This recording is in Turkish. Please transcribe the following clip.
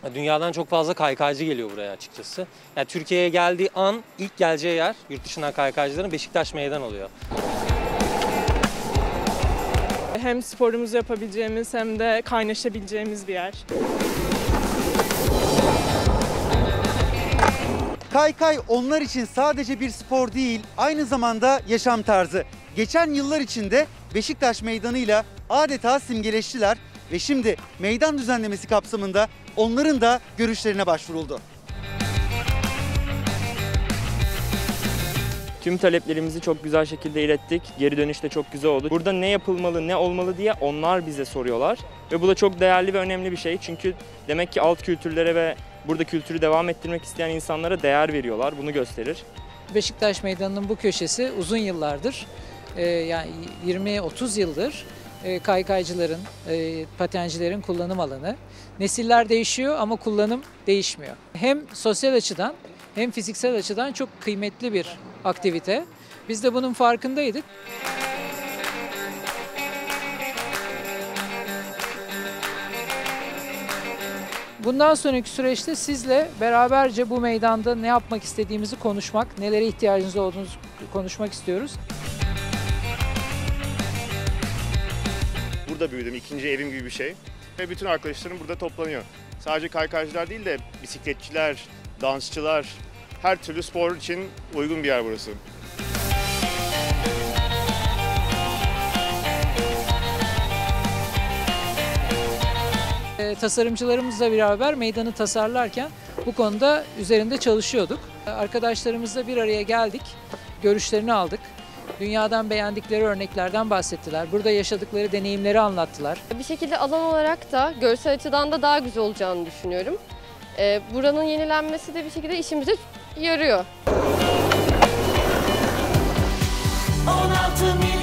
Dünyadan çok fazla kaykaycı geliyor buraya açıkçası. Yani Türkiye'ye geldiği an ilk geleceği yer yurt dışından kaykaycıların Beşiktaş Meydan oluyor. Hem sporumuzu yapabileceğimiz hem de kaynaşabileceğimiz bir yer. Kaykay onlar için sadece bir spor değil, aynı zamanda yaşam tarzı. Geçen yıllar içinde Beşiktaş Meydanı'yla adeta simgeleştiler ve şimdi meydan düzenlemesi kapsamında onların da görüşlerine başvuruldu. Tüm taleplerimizi çok güzel şekilde ilettik. Geri dönüş de çok güzel oldu. Burada ne yapılmalı, ne olmalı diye onlar bize soruyorlar. Ve bu da çok değerli ve önemli bir şey. Çünkü demek ki alt kültürlere ve burada kültürü devam ettirmek isteyen insanlara değer veriyorlar. Bunu gösterir. Beşiktaş Meydanı'nın bu köşesi uzun yıllardır, yani 20-30 yıldır kaykaycıların, patencilerin kullanım alanı. Nesiller değişiyor ama kullanım değişmiyor. Hem sosyal açıdan hem fiziksel açıdan çok kıymetli bir aktivite. Biz de bunun farkındaydık. Bundan sonraki süreçte sizle beraberce bu meydanda ne yapmak istediğimizi konuşmak, nelere ihtiyacınız olduğunu konuşmak istiyoruz. Burada büyüdüm, ikinci evim gibi bir şey. Ve bütün arkadaşlarım burada toplanıyor. Sadece kaykaycılar değil de bisikletçiler, dansçılar, her türlü spor için uygun bir yer burası. Tasarımcılarımızla beraber meydanı tasarlarken bu konuda üzerinde çalışıyorduk. Arkadaşlarımızla bir araya geldik, görüşlerini aldık. Dünyadan beğendikleri örneklerden bahsettiler. Burada yaşadıkları deneyimleri anlattılar. Bir şekilde alan olarak da görsel açıdan da daha güzel olacağını düşünüyorum. Buranın yenilenmesi de bir şekilde işimize yarıyor. 16